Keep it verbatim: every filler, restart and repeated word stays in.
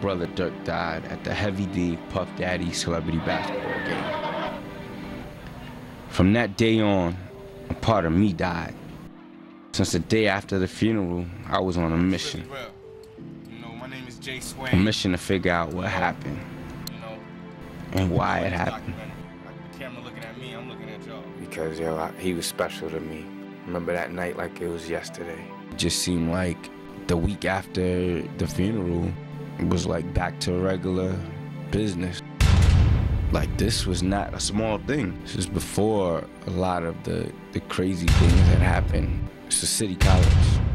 brother Dirk died at the Heavy D Puff Daddy celebrity basketball game. From that day on, a part of me died. Since the day after the funeral, I was on a mission. You know, my name is Dirk Swain. A mission to figure out what happened You know, and why you know, it it's happened. documented. Like the camera looking at me, I'm looking at y'all. Because, yo, I, he was special to me. Remember that night like it was yesterday. It just seemed like the week after the funeral, it was like back to regular business. Like, this was not a small thing. This is before a lot of the, the crazy things that happened. It's a city college.